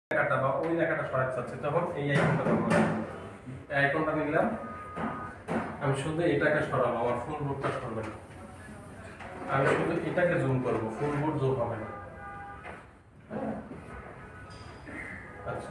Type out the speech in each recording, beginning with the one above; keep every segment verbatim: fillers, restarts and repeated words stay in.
লেখাটা বা ওই লেখাটা সরাতে চাচ্ছি, তখন এই আইকনটা ব্যবহার করব। এই আইকনটা নিলাম, আমি শুধু এটাকে সরাবো, আমার ফুল বোর্ডটা সরবে না। আমি শুধু এটাকে জুম করব, ফুল বোর্ড জুম হবে না। আচ্ছা,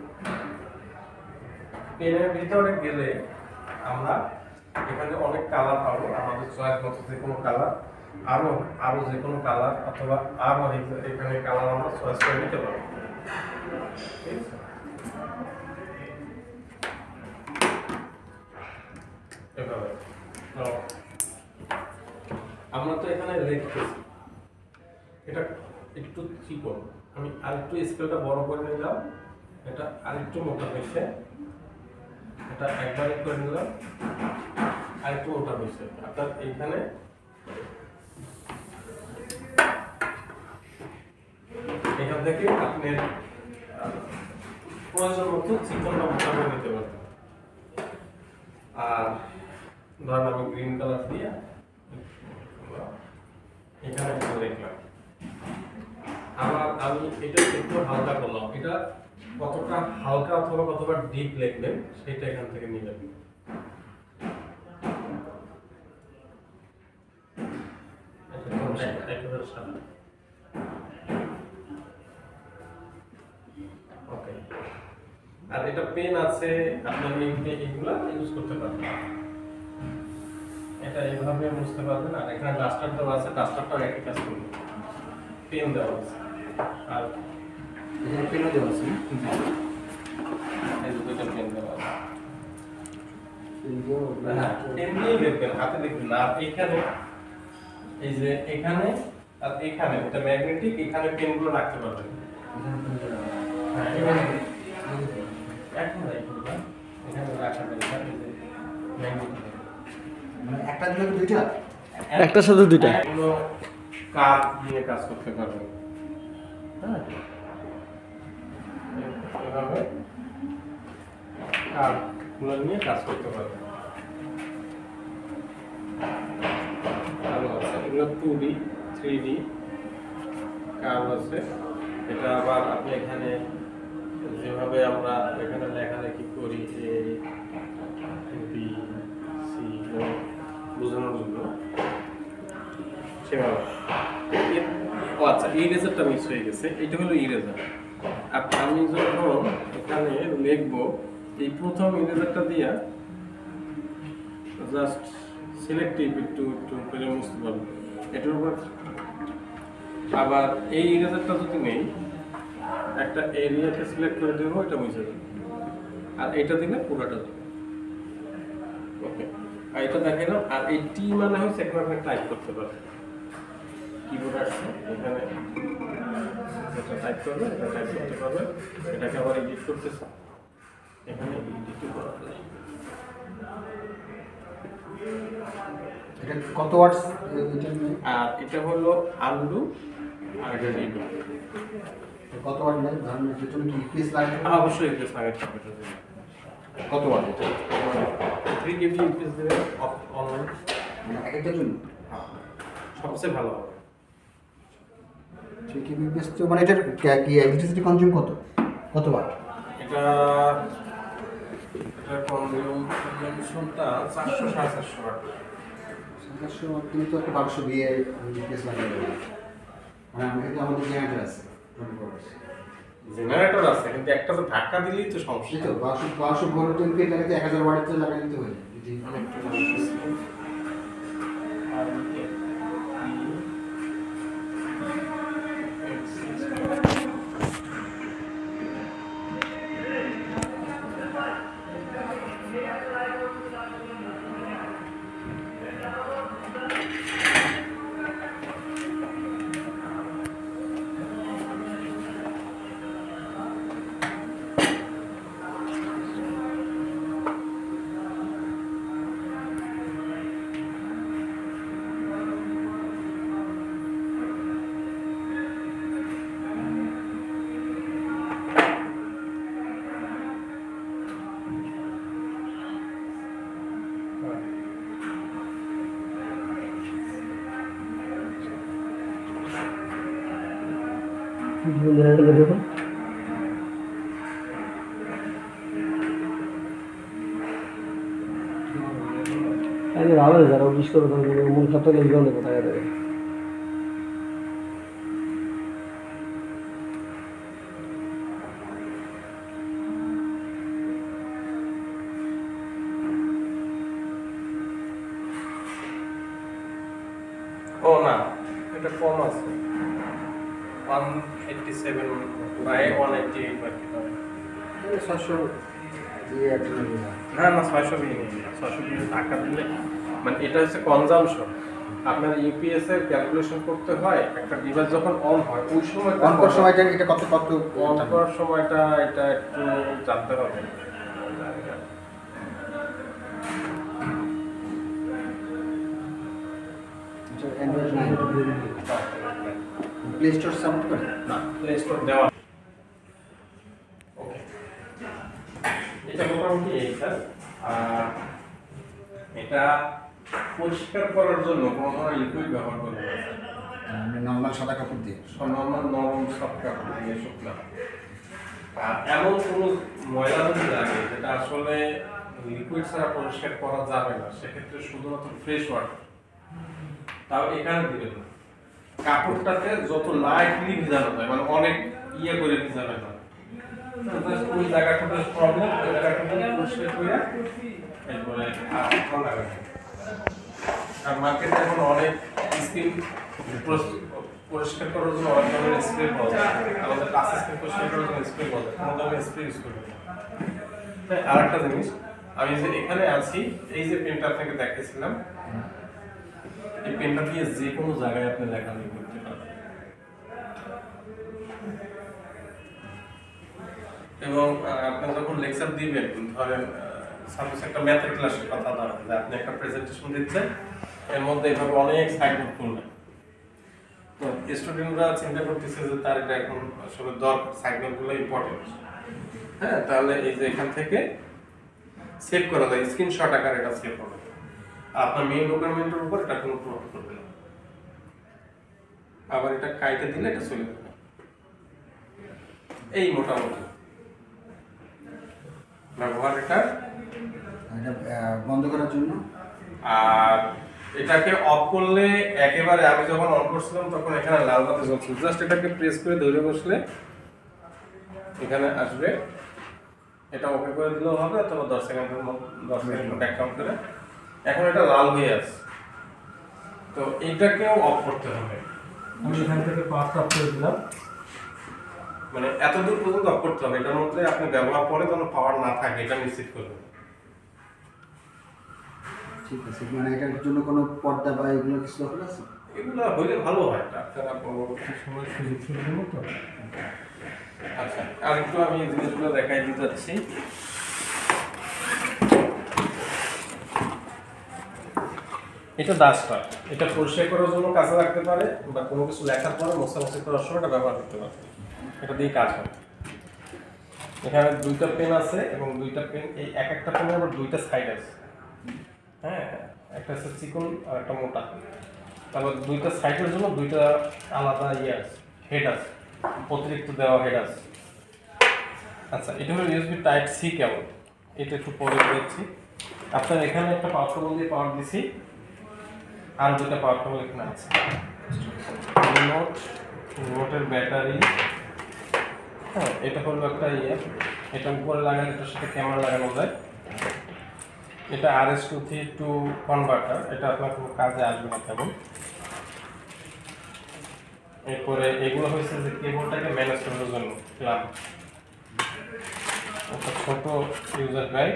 পেনের ভিতরে গেলে আমরা এখানে অনেক কালার পাবো, আমাদের চয়েস মতো যে কোনো কালার, আরো আরো যে কোনো কালার, অথবা আরো এখানে কালার আমরা চয়েস করে নিতে পারবো। ঠিক আছে, এভাবে আমরা তো এখানে লিখতেছি, এটা একটু চিকন, আমি আরেকটু স্কেলটা বড় করে নিলাম, এটা আরেকটু মোটা হয়েছে, এটা একবারে করে নিলাম, আরেকটু মোটা হয়েছে। অর্থাৎ এইখানে এখান থেকে আপনি প্রয়োজন মতো চিকনটা মোটা করে নিতে পারবেন। আর ধরেন আমি গ্রিন কালার দিয়ে এখানে একটু লিখলাম, আবার আমি এটা একটু হালকা করলাম, এটা কতটা হালকা অথবা কতটা ডিপ লিখবেন সেটা এখান থেকে নিয়ে যাবেন। ওকে, আর এটা পেন আছে, আপনার এইগুলা ইউজ করতে পারবেন, এটা এইভাবে বুঝতে পারবেন। আর এখানে ডাস্টার দেওয়া আছে, ডাস্টারটাও একই কাজ করবে, পেন দেওয়া আছে, আর এখানে পেনও দেওয়া আছে, এই দুটো পেন দেওয়া আছে। হ্যাঁ, এমনি দেখবেন, হাতে দেখবেন না। আর এখানে এই যে এখানে আর এখানে এটা ম্যাগনেটিক, এখানে পেনগুলো রাখতে পারবেন। হ্যাঁ, এখানে এখন রাখবেন, এখানে রাখা যাবে, এই যে ম্যাগনেটিক, মানে একটা দিলে দুইটা, একটার সাথে দুইটা কোনো কাজ নিয়ে কাজ করতে পারবেন। হ্যাঁ, এভাবে কাজগুলো নিয়ে কাজ করতে পারবেন। আরো আছে এগুলো two D three D curve আছে। এটা আবার আপনি এখানে যেভাবে আমরা এখানে লেখালেখি করি এ বি সি বোঝানোর জন্য সেভাবে। ও আচ্ছা, ইরেজারটা মিস হয়ে গেছে, এটা হলো ইরেজার। আমি যখন এখানে লিখবো, এই প্রথম ইরেজারটা দিয়া জাস্ট সিলেক্টিভ একটু একটু করে মুছতে পারবো এটার উপর। আবার এই ইরেজারটা যদি নেই, একটা এরিয়াকে সিলেক্ট করে দেবো, এটা মুছে দেবো, আর এটা দিলে পুরোটা দেবো। ওকে, আর এটা দেখাইলাম। আর এই টি মানে হচ্ছে এখানে আপনি টাইপ করতে পারবেন, কিবোর্ড আসছে এখানে, এটা টাইপ করবে, এটা টাইপ করতে পারবে, এটাকে আবার এডিট করতেছে, এখানে এডিট করা যায়। এটা কত ওয়াটস? আর এটা হলো আনডু, আর এটা রিডু। কত ওয়াট নেই? ধরুন তুমি কি ইপিএস লাগে? অবশ্যই ইপিএস লাগাতে হবে। কত ওয়াট এটা? থ্রি কেবি ইপিএস দেবে অনলাইন, মানে এক একটা জন্য সবচেয়ে ভালো হবে। থ্রি কেবি ইপিএস তো মানে এটার কি ইলেকট্রিসিটি কনজিউম কত কত ওয়াট? এটা এটা কনজিউমশনটা চারশো সাড়ে চারশো ওয়াট। চারশো ওয়াট কিন্তু তো একটা বারোশো বিয়ে ইপিএস লাগে, মানে আমি কিন্তু আমাদের জেনারেটর আছে জেনারেটর আছে, কিন্তু একটা তো ধাক্কা দিলেই তো সমস্যা। তো বারোশো বারোশো ভোল্ট ইনপুট লাগাতে এক হাজার ওয়াটের লাগাই দিতে হয়। যদি অনেক আর দেখুন আগে ভালো যারা বিশ করে মন খারাপ থাকলে বিজ্ঞান দেবো টাকা দেবে ও না, এটা কম আছে one eighty seven by one eighty eight by ছশো দিয়ে একটা নেবে না। না না ছয়শো বিয়ে নেই, ছয়শো বিয়ে টাকা দিলে মানে এটা হচ্ছে কনজামশন। আপনার ইউপিএস এর ক্যালকুলেশন করতে হয় একটা ডিভাইস যখন অন হয় ওই সময় অন করার সময়টা এটা কত কত অন করার সময়টা এটা একটু জানতে হবে। Android nine Play Store support করে না, প্লে স্টোর দেওয়া ওকে। এটা মোটামুটি এই স্যার। আর এটা পরিষ্কার করার জন্য কোনো ধরনের লিকুইড ব্যবহার করবেন না, নর্মাল সাদা কাপড় দিয়ে নর্মাল নরম সফট কাপড় দিয়ে শুকনা। আর এমন কোনো ময়লা যদি লাগে যেটা আসলে লিকুইড ছাড়া পরিষ্কার করা যাবে না, সেক্ষেত্রে শুধুমাত্র ফ্রেশ ওয়াটার, তাও এখানে দিবেন না। কাপড়টাতে যত লাইটলি ভিজানো যায়, মানে অনেক ইয়ে করে ভিজাবে না, ওই জায়গাটাতে প্রবলেম, ওই জায়গাটাতে পরিষ্কার করে এরপরে আর ভালো লাগে না। আর মার্কেটে এখন অনেক স্কিন পরিষ্কার করার জন্য অনেক ধরনের স্প্রে পাওয়া যায়। আমাদের কাছে স্কিন পরিষ্কার করার জন্য স্প্রে পাওয়া যায়, কোনো ধরনের স্প্রে ইউজ করবেন না। হ্যাঁ, আর একটা জিনিস, আমি যে এখানে আছি, এই যে পেনটা আপনাকে দেখাচ্ছিলাম, এই পেনটা দিয়ে যে কোনো জায়গায় আপনি লেখালেখি করতে পারবেন। এবং আপনি যখন লেকচার দিবেন, ধরেন সাপোজ একটা ম্যাথের ক্লাসের কথা ধরেন যে আপনি একটা প্রেজেন্টেশন দিচ্ছেন, এর মধ্যে এইভাবে অনেক সাইড নোট করবেন, তো স্টুডেন্টরা চিন্তা করতেছে যে তার এটা এখন আসলে দরকার, সাইড নোটগুলো ইম্পর্টেন্ট। হ্যাঁ, তাহলে এই যে এখান থেকে সেভ করা যায়, স্ক্রিনশট আকারে এটা সেভ হবে। আপনার মেইন ডকুমেন্টের উপর এটা কোনো প্রভাব পড়বে না। আবার এটা কাইটে দিলে এটা চলে যাবে। এই মোটামুটি ব্যবহার এটা এটা বন্ধ করার জন্য। আর এটাকে অফ করলে একেবারে, আমি যখন অন করছিলাম তখন এখানে লাল বাতি জ্বলছিল, জাস্ট এটাকে প্রেস করে ধরে বসলে এখানে আসবে, এটা ওকে করে দিলেও হবে, অথবা দশ সেকেন্ডের মধ্যে দশ সেকেন্ড ব্যাক কাউন্ট করে। এখন এটা লাল হয়ে আছে, তো এইটাকেও অফ করতে হবে। আমি এখান থেকে পাওয়ারটা অফ করে দিলাম, মানে এত দূর পর্যন্ত অফ করতে হবে, এটার মধ্যে আপনি ব্যবহার করে যেন পাওয়ার না থাকে এটা নিশ্চিত করবেন। ঠিক আছে, মানে এটার জন্য কোনো পর্দা বা এগুলো কিছু দরকার আছে? এগুলো হইলে ভালো হয়, আপনারা পরবর্তী সময় সুযোগ সুবিধা মতো। আচ্ছা, আর একটু আমি এই জিনিসগুলো দেখাই দিতে যাচ্ছি। এটা ডাস্টার, এটা পরিষ্কার করার জন্য কাজে লাগতে পারে, বা কোনো কিছু লেখার পরে মোছামুছি করার সময় এটা ব্যবহার করতে পারে, এটা দিয়ে কাজ হয়। এখানে দুইটা পেন আছে এবং দুইটা পেন, এই এক একটা পেনের আবার দুইটা সাইড আছে। হ্যাঁ, একটা হচ্ছে চিকন আর একটা মোটা, তারপর দুইটা সাইডের জন্য দুইটা আলাদা ইয়ে আছে, হেড আছে, অতিরিক্ত দেওয়া হেড আছে। আচ্ছা, এটা হলো ইউএসবি টাইপ সি কেবল, এটা একটু পরে দিচ্ছি। আপনার এখানে একটা পাওয়ার কেবল দিয়ে পাওয়ার দিছি, আর দুটো পাওয়ার কেবল এখানে আছে। রিমোট, রিমোটের ব্যাটারি, হ্যাঁ, এটা হলো একটা ইয়ে, এটা উপরে লাগালে এটার সাথে ক্যামেরা লাগানো যায়। এটা R S two three two converter, এটা আপনার কোনো কাজে আসবে না তেমন। এরপরে এগুলো হয়েছে যে কেবলটাকে ম্যানেজ করার জন্য ক্লাব, একটা ছোট ইউজার গাইড।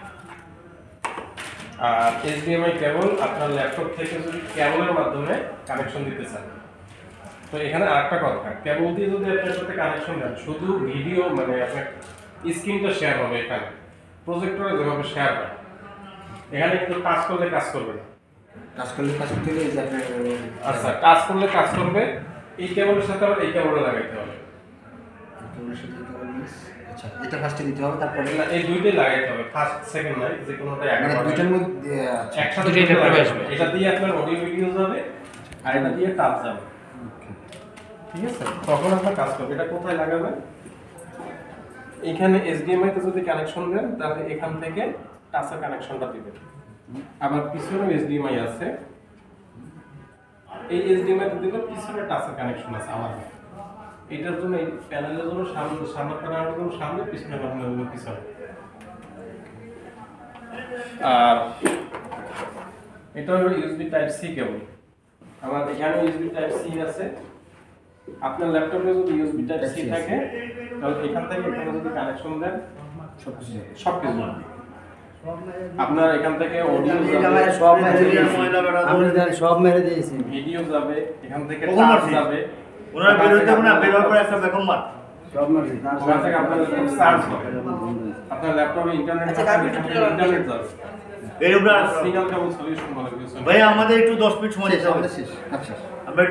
আর এইচডিএমআই কেবল, আপনার ল্যাপটপ থেকে যদি কেবলের মাধ্যমে কানেকশন দিতে চান, তো এখানে আরেকটা কথা, কেবল দিয়ে যদি আপনার সাথে কানেকশন দেন, শুধু ভিডিও মানে আপনার স্ক্রিনটা শেয়ার হবে, এখানে প্রজেক্টরে যেভাবে শেয়ার হয়, এখানে কিন্তু টাচ করলে কাজ করবে না। কাজ করলে কাজ করতে গেলে এই যে আপনার আচ্ছা, টাচ করলে কাজ করবে, এই কেবলের সাথে আবার এই কেবলে লাগাইতে হবে। কেবলের সাথে দিতে হবে। আচ্ছা, এটা ফার্স্টে দিতে হবে, তারপরে না, এই দুইটাই লাগাইতে হবে, ফার্স্ট সেকেন্ড নাই, যে কোনোটাই মানে একবারে দুইটার মধ্যে আচ্ছা, একসাথে দুইটাই দুটো লাগাইতে আসবে। হবে। এটা দিয়ে আপনার অডিও ভিডিও যাবে, আর এটা দিয়ে টাচ যাবে, ঠিক আছে? তখন আপনার কাজ করবে। এটা কোথায় লাগাবেন? এখানে এইচডিএমআই তে যদি কানেকশন দেন, তাহলে এখান থেকে টাচের কানেকশনটা দিবেন। আবার পিছনে এইচডিএমআই আছে। এই এইচডিএমআই তে দিলে পিছনে টাচের কানেকশন আছে আলাদা। এটার জন্য এই প্যানেলের জন্য সামনে সামনে প্যানেলের জন্য সামনে, পিছনে প্যানেলের জন্য পিছনে। আর এটা হলো ইউএসবি টাইপ সি কেবল। আমার এখানে ইউএসবি টাইপ সি আছে। আপনার ল্যাপটপে যদি ইউএসবি টাইপ সি থাকে তাহলে এখান থেকে এখানে যদি কানেকশন দেন সবকিছু যাবে। সবকিছু যাবে। আপনার এখান থেকে অডিও এটা যাবে, মানে সব মেরে দিয়েছি আমি জানি সব মেরে দিয়েছি ভিডিও যাবে, এখান থেকে কখন টাচ মারছি? যাবে, ওনারা বের হইতে হবে না, বের হওয়ার পরে একটা বেকন মার। সব মেরেছি তার ওখান থেকে আপনার ল্যাপটপ চার্জ হবে। আপনার ল্যাপটপে ইন্টারনেট আচ্ছা, আছে, কাপড় এখান চুপড়ে থেকে রাখবেন। ইন্টারনেট যাবে। এই উপরে সিঙ্গেল কেবল সলিউশন বলে কিছু নেই। ভাই আমাদের একটু দশ মিনিট সময় শেষ, দিতে হবে। আমাদের শেষ, কাজ শেষ। আমরা